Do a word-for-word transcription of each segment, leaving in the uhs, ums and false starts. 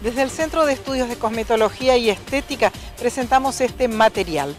Desde el Centro de Estudios de Cosmetología y Estética presentamos este material.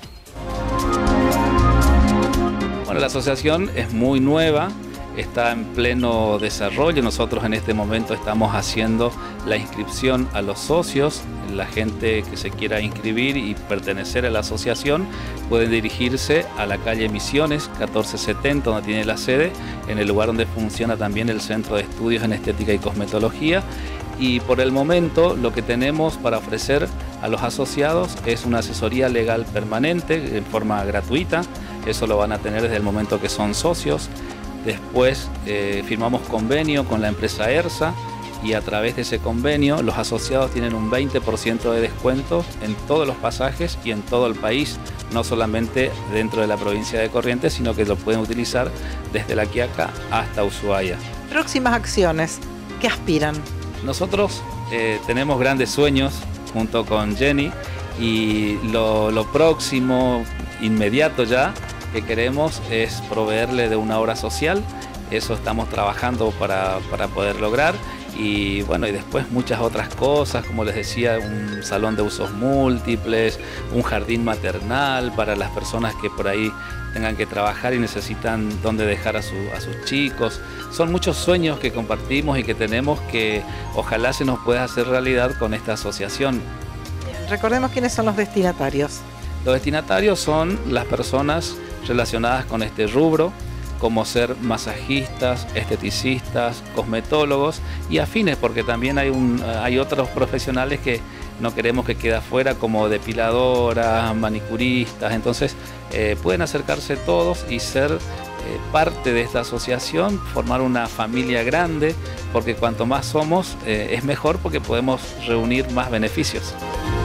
Bueno, la asociación es muy nueva, está en pleno desarrollo. Nosotros en este momento estamos haciendo la inscripción a los socios. La gente que se quiera inscribir y pertenecer a la asociación puede dirigirse a la calle Misiones catorce setenta, donde tiene la sede, en el lugar donde funciona también el Centro de Estudios en Estética y Cosmetología. Y por el momento lo que tenemos para ofrecer a los asociados es una asesoría legal permanente en forma gratuita. Eso lo van a tener desde el momento que son socios. Después eh, firmamos convenio con la empresa ERSA y a través de ese convenio los asociados tienen un veinte por ciento de descuento en todos los pasajes y en todo el país, no solamente dentro de la provincia de Corrientes, sino que lo pueden utilizar desde La Quiaca hasta Ushuaia. Próximas acciones, ¿qué aspiran? Nosotros eh, tenemos grandes sueños junto con Jenny y lo, lo próximo, inmediato ya, que queremos es proveerle de una obra social. Eso estamos trabajando para, para poder lograr. Y bueno, y después muchas otras cosas, como les decía, un salón de usos múltiples, un jardín maternal para las personas que por ahí tengan que trabajar y necesitan dónde dejar a, su, a sus chicos. Son muchos sueños que compartimos y que tenemos que ojalá se nos pueda hacer realidad con esta asociación. Recordemos quiénes son los destinatarios. Los destinatarios son las personas relacionadas con este rubro, como ser masajistas, esteticistas, cosmetólogos y afines, porque también hay, un, hay otros profesionales que no queremos que quede afuera, como depiladoras, manicuristas. Entonces eh, pueden acercarse todos y ser eh, parte de esta asociación, formar una familia grande, porque cuanto más somos eh, es mejor, porque podemos reunir más beneficios.